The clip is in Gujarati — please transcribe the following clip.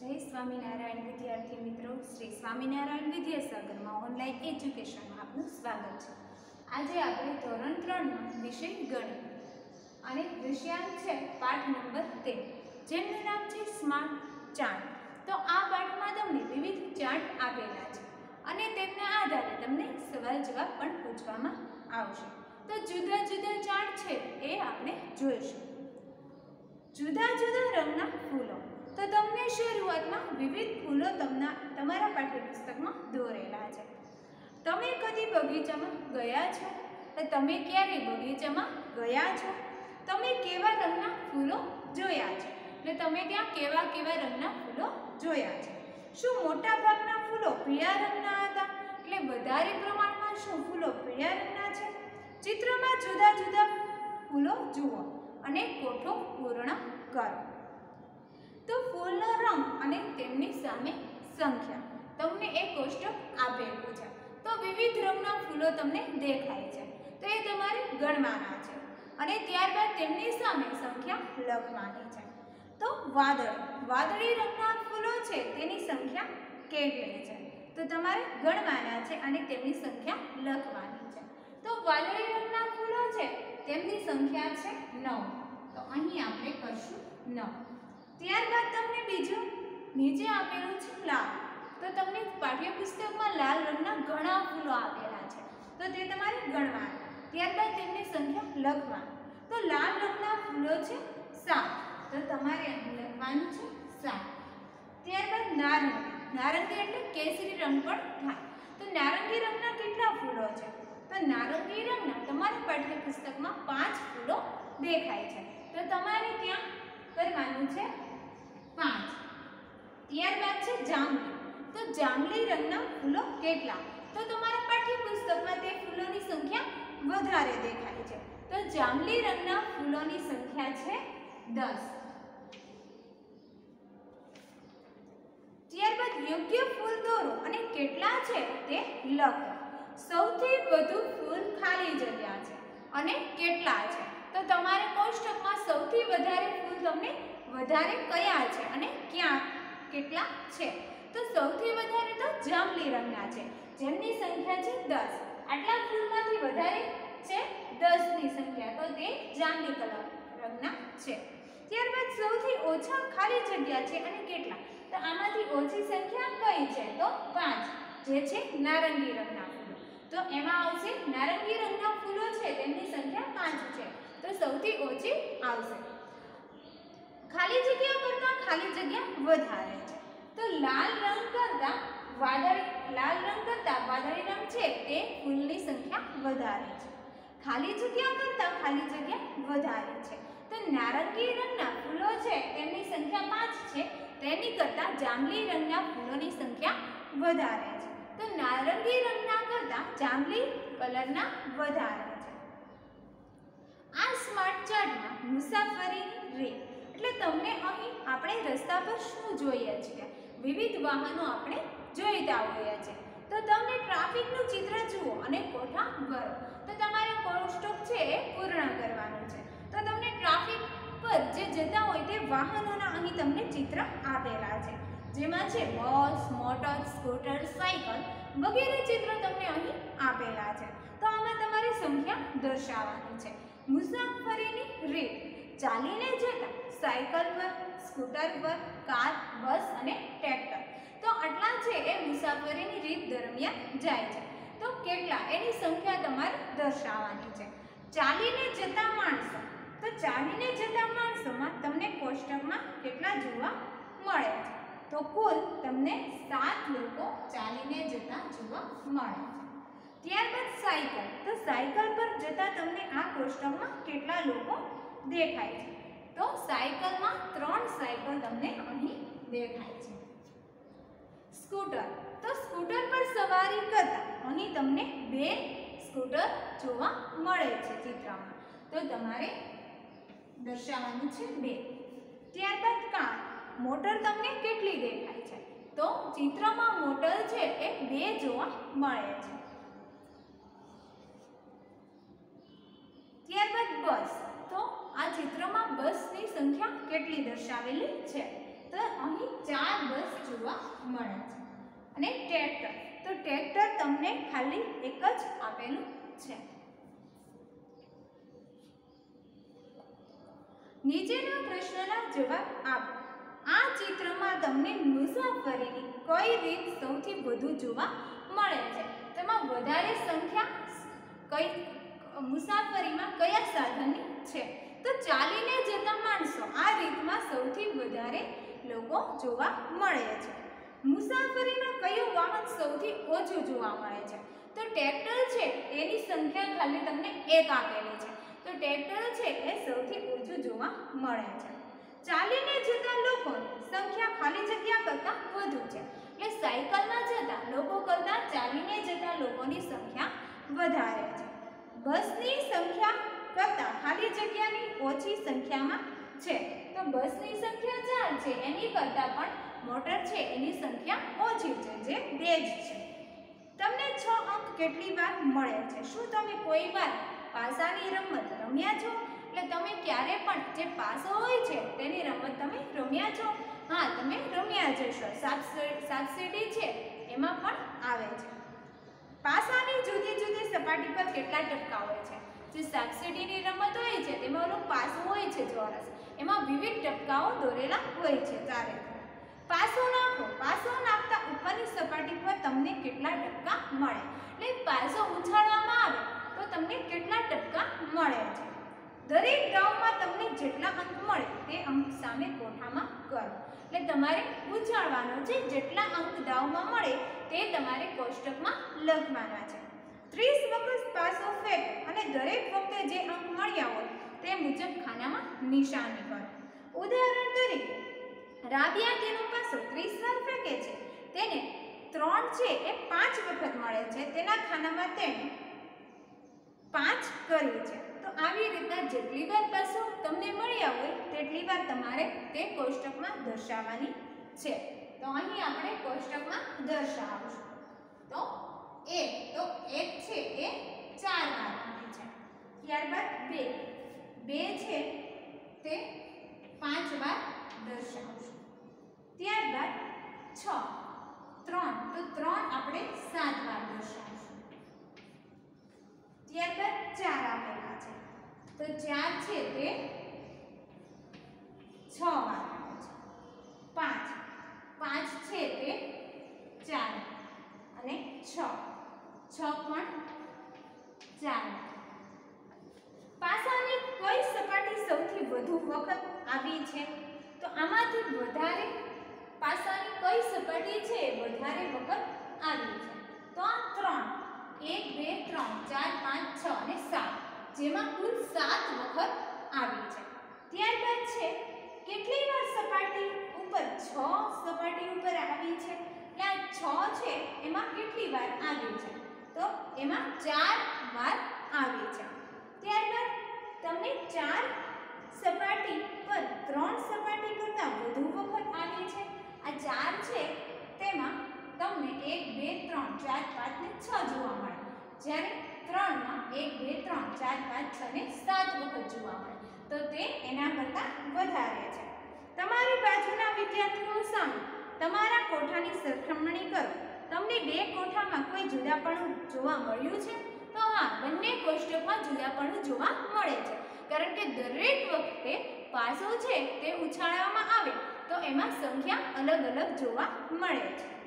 जय स्वामीनारायण विद्यार्थी मित्रों, श्री स्वामीनारायण विद्यासागर में ऑनलाइन एज्युकेशन में आपનું स्वागत है। आज આપણે ધોરણ 3 નો વિષય ગણિત અને વિષયાંક છે પાઠ નંબર 13, જેનું નામ છે સ્માર્ટ ચાર્ટ। તો આ પાઠમાં તમને વિવિધ ચાર્ટ આપેલા છે અને તેમના આધારે તમને સવાલ જવાબ પણ પૂછવામાં આવશે। તો જુદા જુદા ચાર્ટ છે એ આપણે જોઈશું। જુદા જુદા રંગના ફૂલો। तो तमने शुरुआत में विविध फूलों तमारा पाठ्यपुस्तक में दोरेला है। तमे कदी बगीचा में गया छो? तो तमे क्यारे बगीचा में गया छो? तमे केवा रंगना फूलो जोया छे? એટલે તમે ત્યાં કેવા કેવા રંગના ફૂલો જોયા છે? શું મોટા ભાગના ફૂલો પીળા રંગના હતા? એટલે વધારે પ્રમાણમાં શું ફૂલો પીળા રંગના છે? ચિત્રમાં જુદા જુદા ફૂલો જુઓ અને કોઠો પૂર્ણ કરો। तो फूलनो रंग अने तेमनी सामे संख्या तमने एक कोष्टक आपेलुं छे। तो विविध रंगना फूलो तमने देखाय छे, तो ए तमारे गणवाना छे अने त्यारबाद तेमनी सामे संख्या लखवानी छे। तो वादળી रंगना फूलो छे तेनी संख्या केटली छे? तो तमारे गणवाना छे अने तेमनी संख्या लखवानी छे। तो वादળી रंगना फूलो छे तेमनी संख्या छे 9। तो અહીં આપણે કરશું 9। ત્યારબાદ તમને બીજું નીચે આપેલું છે લાલ। તો તમને પાઠ્યપુસ્તકમાં લાલ રંગના ઘણા ફૂલો આપેલા છે, તો તે તમારે ગણવાના। ત્યારબાદ તેમની સંખ્યા લખવાની। તો લાલ રંગના ફૂલો છે 7, તો તમારે અહીં લખવાનું છે 7। ત્યારબાદ નારંગી એટલે કેસરી રંગ પણ થાય। તો નારંગી રંગના કેટલા ફૂલો છે? તો નારંગી રંગના તમારા પાઠ્યપુસ્તકમાં 5 ફૂલો દેખાય છે, તો તમારે ત્યાં કરવાનું છે 5। ત્યારબાદ છે જાંબલી। તો જાંબલી રંગના ફૂલો કેટલા? તો તમારા પાઠ્યપુસ્તકમાં તે ફૂલોની સંખ્યા વધારે દેખાય છે, તો જાંબલી રંગના ફૂલોની સંખ્યા છે 10। ત્યારબાદ યોગ્ય ફૂલ દોરો અને કેટલા છે તે લખો। સૌથી વધુ ફૂલ ખાલી જગ્યા છે અને કેટલા છે? તો તમારે કોષ્ટકમાં સૌથી વધારે ફૂલ તમને વધારે કયા છે અને ક્યાં કેટલા છે? તો સૌથી વધારે તો જાંબલી રંગના છે, જેમની સંખ્યા છે 10। આટલા ફૂલમાંથી વધારે છે 10 ની સંખ્યા, તો તે જાંબલી કલર રંગના છે। ત્યારબાદ સૌથી ઓછા ખાલી જગ્યા છે અને કેટલા? તો આમાંથી ઓછી સંખ્યા કઈ છે? તો 5, જે છે નારંગી રંગના ફૂલો। તો એમાં આવશે નારંગી રંગના ફૂલો છે તેમની સંખ્યા 5 છે, तो સૌથી ઓછી આવશે। ખાલી જગ્યા કરતા ખાલી જગ્યા વધારે છે, તો લાલ રંગ કરતા વાદળી રંગ છે તે ફૂલની સંખ્યા વધારે છે। ખાલી જગ્યા કરતા ખાલી જગ્યા વધારે છે, તો નારંગી રંગના ફૂલો છે તેમની સંખ્યા 5 છે, તેની કરતા જાંબલી રંગના ફૂલોની સંખ્યા વધારે છે, તો નારંગી રંગના કરતા જાંબલી કલરના વધારે છે। आ स्मार्ट चार्ट में मुसाफरी રીત એટલે તમને અહીં આપણે રસ્તા પર શું જોઈએ છીએ? વિવિધ વાહનો આપણે જોઈતા હોઈએ છીએ, તો તમને ટ્રાફિકનું ચિત્ર જુઓ અને કોઠા ભરો। તો તમારે કોષ્ટક છે એ પૂર્ણ કરવાનું છે। તો તમને ટ્રાફિક પર જે જતા હોય તે વાહનોના અહીં તમને ચિત્ર આપેલા છે, જેમાં છે બસ, મોટર, સ્કૂટર, સાયકલ વગેરે ચિત્રો તમને અહીં આપેલા છે। તો આમાં તમારે સંખ્યા દર્શાવવાની છે। मुसाफरीनी રીત ચાલીને જતા, સાયકલ પર, સ્કૂટર પર, કાર, બસ અને ટ્રેક્ટર। તો આટલા છે એ મુસાફરીની રીત દરમિયાન જાય છે, તો કેટલા એની સંખ્યા તમારે દર્શાવવાની છે। ચાલીને જતા માણસો, તો ચાલીને જતા માણસોમાં તમને કોષ્ટકમાં કેટલા જોવા મળે છે? તો કુલ તમને 7 લોકો ચાલીને જતા જોવા મળે છે। ત્યારબાદ સાયકલ, તો સાયકલ પર જતા તમને આ કોષ્ટકમાં કેટલા લોકો દેખાય છે? તો સાયકલમાં 3 સાયકલ તમને અહીં દેખાય છે। સ્કૂટર, તો સ્કૂટર પર સવારી કરતા અહીં તમને 2 સ્કૂટર જોવા મળે છે ચિત્રમાં, તો તમારે દર્શાવવાનું છે 2। ત્યારબાદ કાર, મોટર તમને કેટલી દેખાય છે? તો ચિત્રમાં મોટર છે એ 2 જોવા મળે છે। ત્યારબાદ બસ, તો આ ચિત્રમાં બસની સંખ્યા કેટલી દર્શાવેલી છે? તો અહીં 4 બસ જોવા મળે છે. અને ટ્રેક્ટર, તો ટ્રેક્ટર તમને ખાલી એક જ આપેલું છે. નીચેના પ્રશ્નના જવાબ આપો. આ ચિત્રમાં તમને મુસાફરીની કઈ રીત સૌથી વધુ જોવા મળે છે? તેમાં વધારે સંખ્યા કઈ મુસાફરીમાં કયા સાધનની છે? તો ચાલીને જતા માણસો આ રીતમાં સૌથી વધારે લોકો જોવા મળે છે. મુસાફરીમાં કયું વાહન સૌથી ઓછું જોવા મળે છે? તો ટ્રેક્ટર છે એની સંખ્યા ખાલી તમને 1 આપેલી છે. તો ટ્રેક્ટર છે એ સૌથી ઓછું જોવા મળે છે. ચાલીને જતા લોકોની સંખ્યા ખાલી જગ્યા કરતાં વધુ છે. એટલે સાયકલમાં જતા લોકો કરતાં ચાલીને જતા લોકોની સંખ્યા વધારે છે. બસની સંખ્યા કરતાં ખાલી જગ્યાની ઓછી સંખ્યામાં છે. તો બસની સંખ્યા 4 છે, એની કરતાં પણ મોટર છે એની સંખ્યા ઓછી છે, જે 2 જ છે. તમને 6 અંક કેટલી વાર મળે છે? શું તમે કોઈ વાર પાસાની રમત રમ્યા છો? એટલે તમે ક્યારે પણ જે પાસો હોય છે તેની રમત તમે રમ્યા છો? હા, તમે રમ્યા જશો. સાપસીડી છે એમાં પણ આવે છે. પાસાની જુદી જુદી સપાટી પર કેટલા ટપકા હોય છે? જે સાપસીડીની રમત હોય છે તેમાં ઓલું પાસું હોય છે ચોરસ, એમાં વિવિધ ટપકાઓ દોરેલા હોય છે ચારે તરફ. પાસો નાખો. પાસો નાખતા ઉપરની સપાટી પર તમને કેટલા ટપકા મળે? એટલે પાસો ઉછાળવામાં આવે તો તમને કેટલા ટપકા મળે છે? દરેક દાવમાં તમને જેટલા અંક મળે તે અંક સામે કોઠામાં કરો. એટલે તમારે ઉછાળવાનો છે. જેટલા અંક દાવમાં મળે તે તમારે કોષ્ટકમાં લખવાના છે. 30 વખત પાસો ફેંકો અને દરેક વખતે જે અંક મળ્યા હોય તે મુજબ ખાનામાં નિશાની કરો. ઉદાહરણ તરીકે રાબિયા તેનો પાસો 30 વાર ફેંકે છે. તેને 3 છે એ 5 વખત મળે છે. તેના ખાનામાં તેણે 5 કર્યું છે. તો આવી રીતના જેટલી વાર પાસો તમને મળ્યા હોય તેટલી વાર તમારે તે કોષ્ટકમાં દર્શાવવાની છે. તો અહીં આપણે કોષ્ટકમાં દર્શાવશું. તો 1 છે એ 4 વાર આવે છે. ત્યારબાદ 2 છે તે 5 વાર દર્શાવશું. ત્યારબાદ 6, 3 તો 3 આપણે 7 વાર દર્શાવશું. ત્યારબાદ 4 આપેલા છે તો 4 છે તે 6 વાર આવે છે. 5 છે તે 4 અને 6 પણ 4. પાસાની કઈ સપાટી સૌથી વધુ વખત આવી છે? તો આમાંથી વધારે પાસાની કઈ સપાટી છે વધારે વખત આવી છે? તો આ 3, 1, 2, 3, 4, 5, 6 અને 7, જેમાં કુલ 7 વખત આવી છે. ત્યારબાદ છે કેટલી વાર સપાટી ઉપર? 6 સપાટી ઉપર આવી છે. એટલે આ 6 છે એમાં કેટલી વાર આવી છે? તો એમાં 4 વાર આવી છે. ત્યારબાદ તમને 4 સપાટી પર 3 સપાટી કરતાં વધુ વખત આવી છે. આ 4 છે તેમાં તમને 1, 2, 3, 4, 5 ને 6 જોવા મળે. જ્યારે 3 માં 1, 2, 3, 4, 5, 6 ને 7 વખત જોવા મળે. તો તે એના કરતાં વધારે છે. તમારી બાજુના વિદ્યાર્થીઓ સામે તમારા કોઠાની સરખામણી કરો. તમને 2 કોઠામાં કોઈ જુદાપણું જોવા મળ્યું છે? તો હા, બંને કોષ્ટકમાં જુદાપણું જોવા મળે છે. કારણ કે દરેક વખતે પાસો છે તે ઉછાળવામાં આવે તો એમાં સંખ્યા અલગ અલગ જોવા મળે છે.